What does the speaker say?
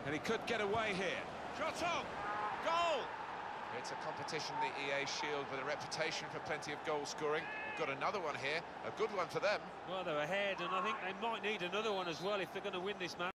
And he could get away here. Shot on! Goal! It's a competition, the EA Shield, with a reputation for plenty of goal scoring. We've got another one here, a good one for them. Well, they're ahead, and I think they might need another one as well if they're going to win this match.